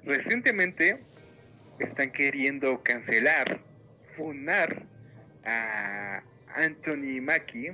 recientemente están queriendo cancelar, funar a Anthony Mackie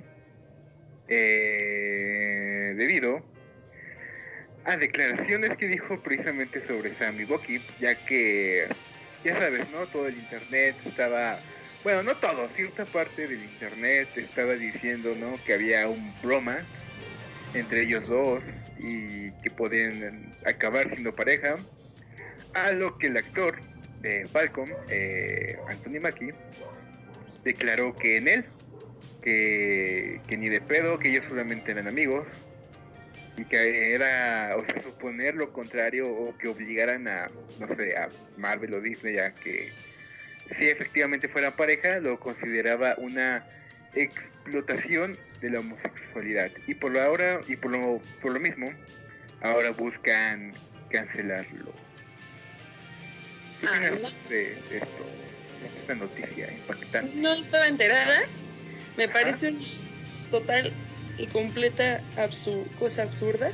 debido a declaraciones que dijo precisamente sobre Sam y Bucky, ya que, ya sabes, ¿no? Todo el internet estaba, bueno, no todo, cierta parte del internet estaba diciendo, ¿no? Que había un bromance entre ellos dos y que podían acabar siendo pareja, a lo que el actor de Falcon, Anthony Mackie, declaró que en él, que ni de pedo, que ellos solamente eran amigos, y que era, o sea, suponer lo contrario o que obligaran a, no sé, a Marvel o Disney a que si efectivamente fueran pareja, lo consideraba una explotación de la homosexualidad. Y por lo ahora, y por lo mismo, ahora buscan cancelarlo. ¿Qué opinas de esto? Esta noticia impactante. No estaba enterada. Me parece una total y completa cosa absurda.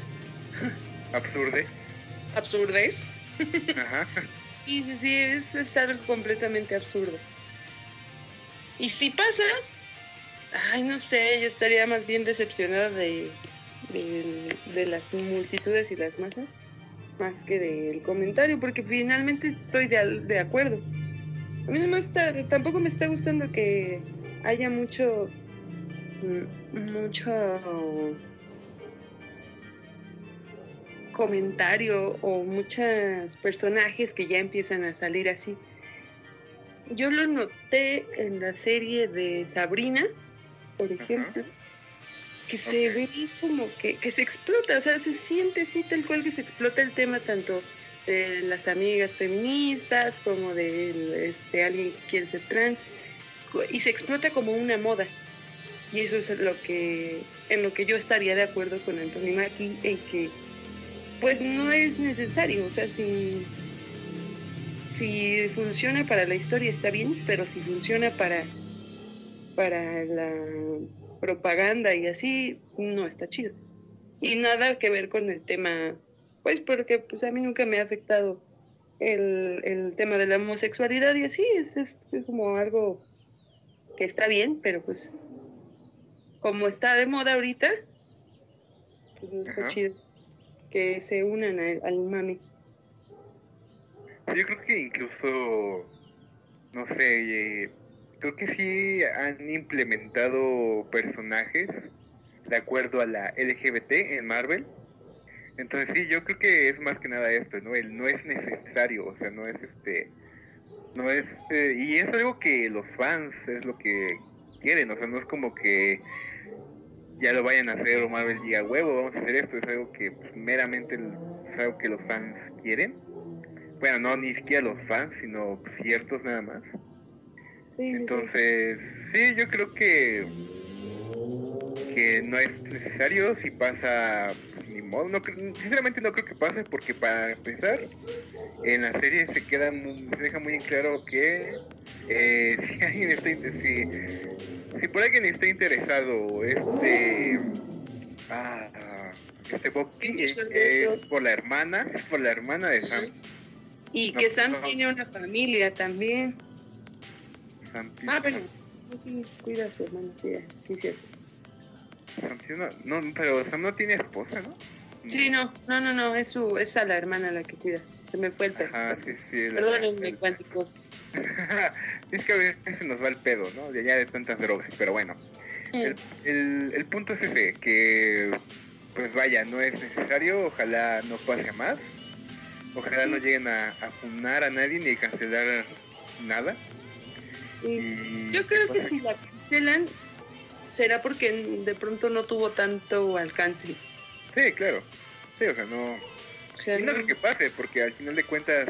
Absurdez. Ajá. Sí, es algo completamente absurdo. Y si pasa, ay, no sé, yo estaría más bien decepcionada de las multitudes y las masas, más que del comentario, porque finalmente estoy de acuerdo. A mí tampoco me está gustando que haya mucho comentario o muchos personajes que ya empiezan a salir así. Yo lo noté en la serie de Sabrina, por ejemplo, que se ve como que se explota, o sea, se siente así tal cual que se explota el tema tanto de las amigas feministas como de alguien que quiere ser trans, y se explota como una moda. Y eso es en lo que yo estaría de acuerdo con Anthony Mackie, en que pues no es necesario, o sea, si funciona para la historia está bien, pero si funciona para la propaganda y así, no está chido. Y nada que ver con el tema, pues porque pues a mí nunca me ha afectado el tema de la homosexualidad y así, es como algo que está bien, pero pues como está de moda ahorita, pues no está chido que se unan al mami. Yo creo que incluso, no sé, creo que sí han implementado personajes de acuerdo a la LGBT en Marvel. Entonces sí, yo creo que es más que nada esto, ¿no? El no es necesario, o sea, no es y es algo que los fans es lo que quieren, o sea, no es como que ya lo vayan a hacer o Marvel diga, huevo, vamos a hacer esto, es algo que pues, meramente es algo que los fans quieren. Bueno, no ni siquiera los fans, sino ciertos nada más. Sí, entonces, sí, yo creo que no es necesario. Si pasa, pues, ni modo. No, sinceramente no creo que pase, porque para empezar, en la serie se deja muy en claro que si alguien está si por alguien está interesado Bucky, es por la hermana de Sam. Y que Sam tiene una familia también. Bueno, sí, cuida a su hermana, sí, cierto. No, pero Sam no tiene esposa, ¿no? Sí, no, es a la hermana la que cuida. Se me fue el pedo. Sí. Perdónenme, cuánticos. Es que a veces se nos va el pedo, ¿no? De allá de tantas drogas, pero bueno. El punto es ese, que pues vaya, no es necesario, ojalá no pase más. Ojalá no lleguen a funar a nadie ni a cancelar nada. Yo creo que si la cancelan será porque de pronto no tuvo tanto alcance. Sí, claro. Sí, o sea, no... O sea, y no creo que pase, porque al final de cuentas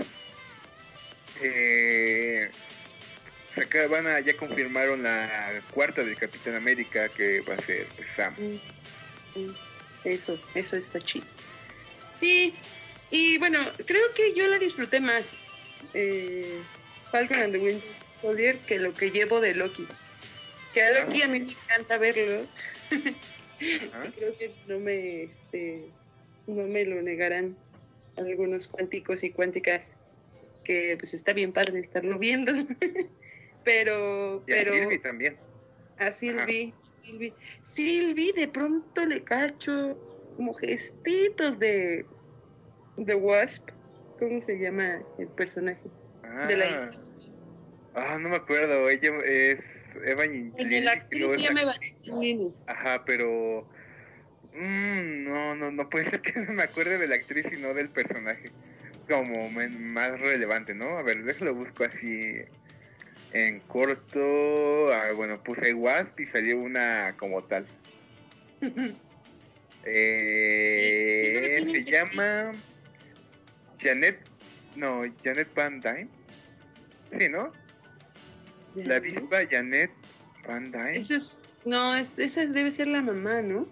ya confirmaron la cuarta del Capitán América, que va a ser pues, Sam. Eso está chido. Sí, y bueno, creo que yo la disfruté más Falcon and the Winter Soldier que lo que llevo de Loki. Que a Loki a mí me encanta verlo. Y creo que no me lo negarán. algunos cuánticos y cuánticas que pues está bien padre estarlo viendo. pero Y a Sylvie también. A Sylvie de pronto le cacho como gestitos de Wasp. ¿Cómo se llama el personaje? De la hija. No me acuerdo. Ella es Evangeline. La actriz se llama Evangeline. Ajá, pero no puede ser que no me acuerde de la actriz y no del personaje como más relevante, ¿no? A ver, déjalo busco así en corto. Bueno, puse Wasp y salió una como tal. Se llama Janet Van Dyne. Sí, ¿no? La avispa Janet Van Dyne. Esa debe ser la mamá, ¿no?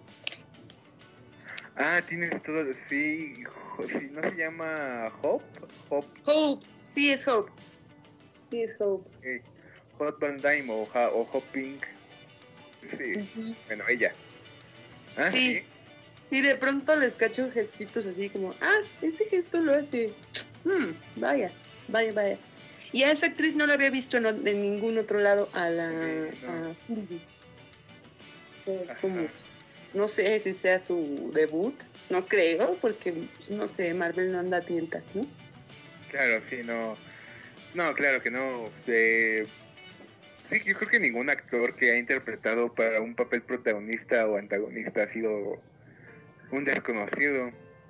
Tienes todo, sí, ¿no se llama Hope? Hope, sí es Hope. Okay. Hope Van Dyne o Hope Pink. Sí, bueno, ella. Sí. Sí, de pronto les cacho gestitos así como, este gesto lo hace. Vaya. Y a esa actriz no la había visto en ningún otro lado a Sylvie. Es como, no sé si sea su debut, no creo, porque no sé, Marvel no anda a tientas, ¿no? Claro, sí, no, claro que no. Sí, yo creo que ningún actor que ha interpretado para un papel protagonista o antagonista ha sido un desconocido.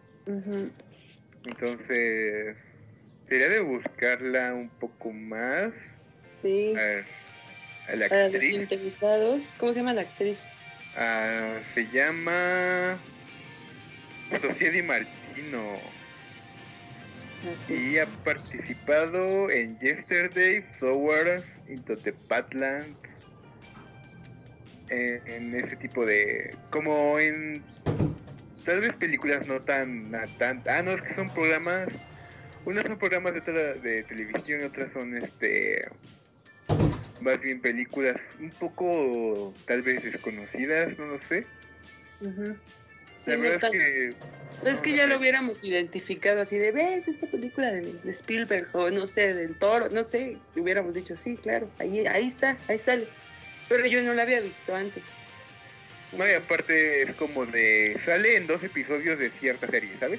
Entonces sería de buscarla un poco más. Sí. A la para actriz. Los interesados, ¿cómo se llama la actriz? Se llama Sofía Di Martino. Y ha participado en Yesterday, Flowers, Into the Badlands, en ese tipo de, como en tal vez películas no tan no, es que son programas, unas son programas de televisión y otras son más bien películas un poco tal vez desconocidas, no lo sé. Sí, la verdad es que ya lo hubiéramos identificado así de, ¿ves esta película de Spielberg o no sé, del Toro? No sé, hubiéramos dicho, sí, claro, ahí está, ahí sale. Pero yo no la había visto antes. No, y aparte es como sale en 2 episodios de cierta serie, ¿sabes?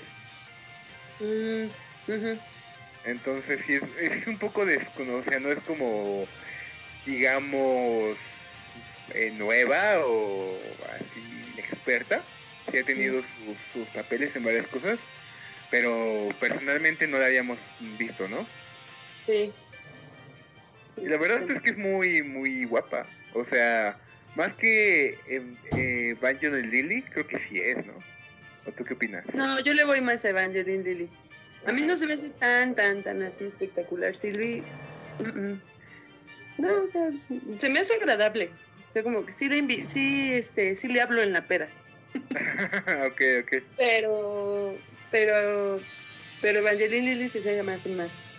Entonces sí, es un poco desconocida, no es como, digamos, nueva o así experta. Sí ha tenido sus papeles en varias cosas, pero personalmente no la habíamos visto, ¿no? Sí. Y la verdad es que es muy, muy guapa. O sea, más que Evangeline Lilly, creo que sí es, ¿no? ¿O tú qué opinas? No, yo le voy más a Evangeline Lilly. A mí no se me hace tan así espectacular. Sylvie, no, o sea, se me hace agradable. O sea, como que sí le hablo en la pera. Okay. Pero Evangeline Lilly se me hace más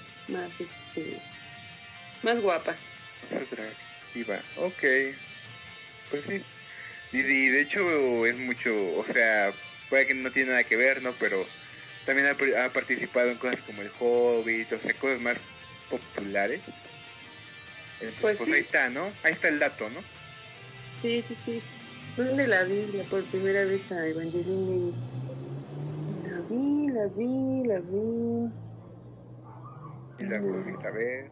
guapa. Atractiva, ok. Pues sí. Y de hecho es mucho, o sea, puede que no tiene nada que ver, ¿no? Pero también ha participado en cosas como El Hobbit, o sea, cosas más populares. Entonces, pues sí. Ahí está, ¿no? Ahí está el dato, ¿no? Sí. ¿Dónde la vi por primera vez a Evangeline? La vi. Y la volviste a ver.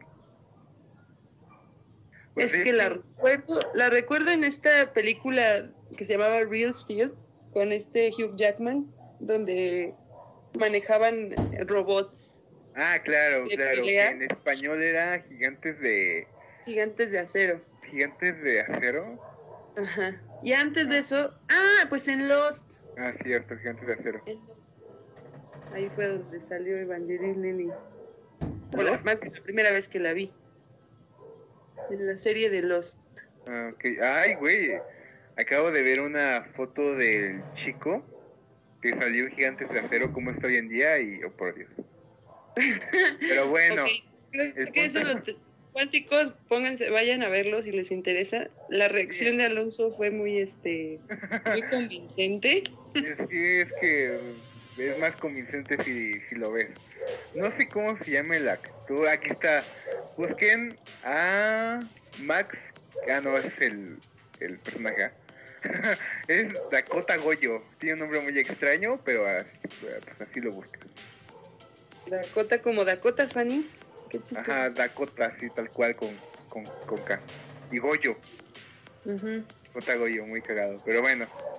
Pues es que la recuerdo en esta película que se llamaba Real Steel, con Hugh Jackman, donde manejaban robots. Claro, que en español era Gigantes de Acero. Gigantes de Acero. Ajá. Y antes de eso, pues en Lost. Cierto, Gigantes de Acero. En Lost. Ahí fue donde salió Evangeline Lilly. Bueno, más que la primera vez que la vi. En la serie de Lost. Okay. Ay, güey. Acabo de ver una foto del chico que salió en Gigantes de Acero, como está hoy en día, y por Dios. Pero bueno. Cuánticos, vayan a verlo si les interesa. La reacción de Alonso fue muy muy convincente. Es que es más convincente si lo ves. No sé cómo se llama el actor. Aquí está. Busquen a Max. No, es el personaje. Es Dakota Goyo. Tiene un nombre muy extraño, pero pues así lo buscan. Dakota como Dakota Fanny. Qué chistoso. Ajá, Dakota, así tal cual con K. Y Goyo. Dakota Goyo, muy cagado. Pero bueno,